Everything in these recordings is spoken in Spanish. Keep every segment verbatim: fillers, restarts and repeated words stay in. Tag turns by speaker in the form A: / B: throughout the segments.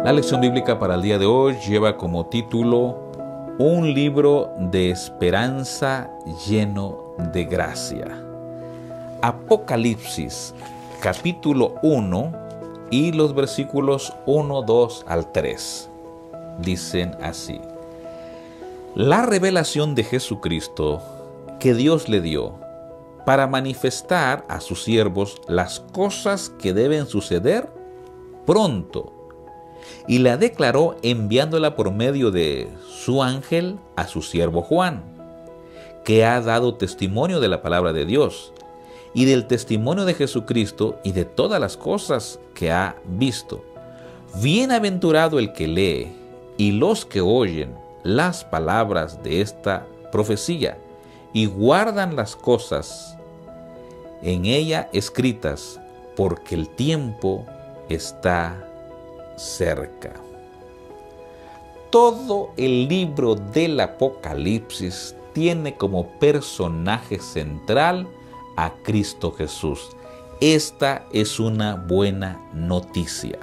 A: La lección bíblica para el día de hoy lleva como título Un libro de esperanza lleno de gracia. Apocalipsis, capítulo uno y los versículos uno, dos al tres. Dicen así: La revelación de Jesucristo que Dios le dio para manifestar a sus siervos las cosas que deben suceder pronto, y la declaró enviándola por medio de su ángel a su siervo Juan, que ha dado testimonio de la palabra de Dios y del testimonio de Jesucristo y de todas las cosas que ha visto. Bienaventurado el que lee y los que oyen las palabras de esta profecía y guardan las cosas en ella escritas, porque el tiempo está cerca. Todo el libro del Apocalipsis tiene como personaje central a Cristo Jesús. Esta es una buena noticia.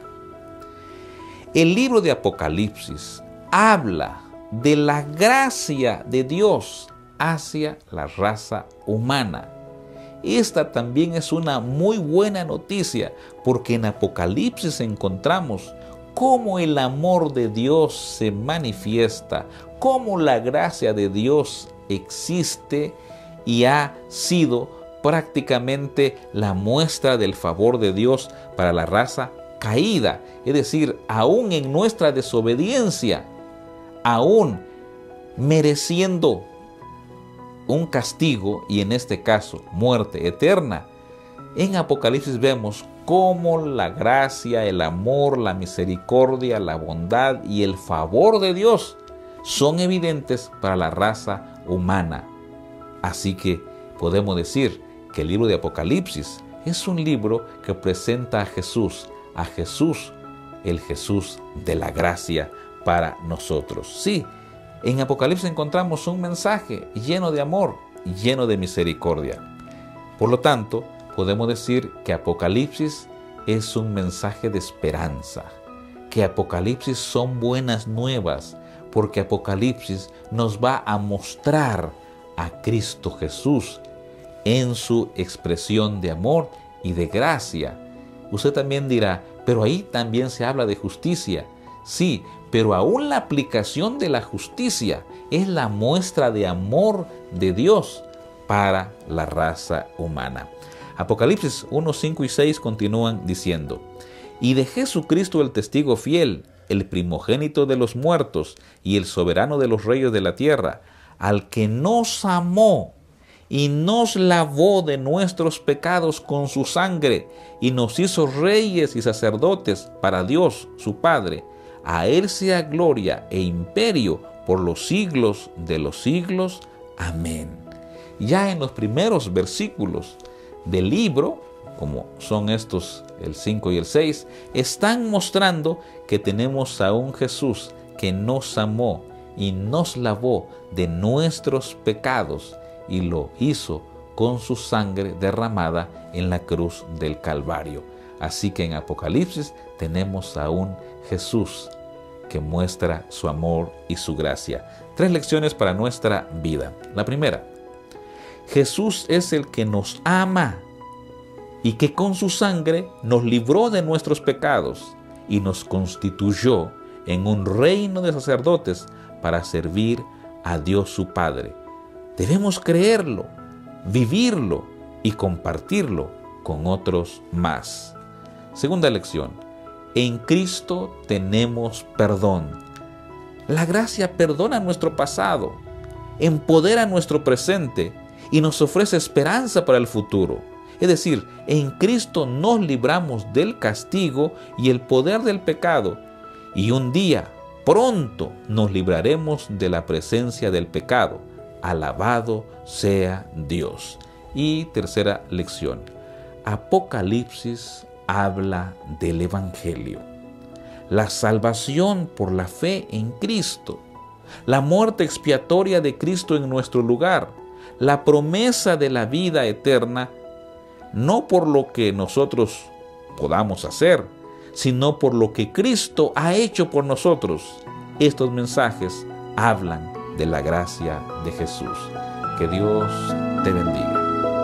A: El libro de Apocalipsis habla de la gracia de Dios hacia la raza humana. Esta también es una muy buena noticia, porque en Apocalipsis encontramos cómo el amor de Dios se manifiesta, cómo la gracia de Dios existe y ha sido prácticamente la muestra del favor de Dios para la raza caída. Es decir, aún en nuestra desobediencia, aún mereciendo un castigo, y en este caso muerte eterna, en Apocalipsis vemos cómo la gracia, el amor, la misericordia, la bondad y el favor de Dios son evidentes para la raza humana. Así que podemos decir que el libro de Apocalipsis es un libro que presenta a Jesús, a Jesús, el Jesús de la gracia para nosotros. Sí, en Apocalipsis encontramos un mensaje lleno de amor, lleno de misericordia. Por lo tanto, podemos decir que Apocalipsis es un mensaje de esperanza, que Apocalipsis son buenas nuevas, porque Apocalipsis nos va a mostrar a Cristo Jesús en su expresión de amor y de gracia. Usted también dirá, pero ahí también se habla de justicia. Sí, pero aún la aplicación de la justicia es la muestra de amor de Dios para la raza humana. Apocalipsis uno, cinco y seis continúan diciendo: Y de Jesucristo el testigo fiel, el primogénito de los muertos y el soberano de los reyes de la tierra, al que nos amó y nos lavó de nuestros pecados con su sangre y nos hizo reyes y sacerdotes para Dios su Padre. A Él sea gloria e imperio por los siglos de los siglos. Amén. Ya en los primeros versículos del libro, como son estos, el cinco y el seis, están mostrando que tenemos a un Jesús que nos amó y nos lavó de nuestros pecados y lo hizo con su sangre derramada en la cruz del Calvario. Así que en Apocalipsis tenemos a un Jesús que muestra su amor y su gracia. Tres lecciones para nuestra vida. La primera: Jesús es el que nos ama y que con su sangre nos libró de nuestros pecados y nos constituyó en un reino de sacerdotes para servir a Dios su Padre. Debemos creerlo, vivirlo y compartirlo con otros más. Segunda lección: en Cristo tenemos perdón. La gracia perdona nuestro pasado, empodera nuestro presente y nos ofrece esperanza para el futuro. Es decir, en Cristo nos libramos del castigo y el poder del pecado, y un día, pronto, nos libraremos de la presencia del pecado. Alabado sea Dios. Y tercera lección: Apocalipsis habla del Evangelio, la salvación por la fe en Cristo, la muerte expiatoria de Cristo en nuestro lugar, la promesa de la vida eterna, no por lo que nosotros podamos hacer, sino por lo que Cristo ha hecho por nosotros. Estos mensajes hablan de la gracia de Jesús. Que Dios te bendiga.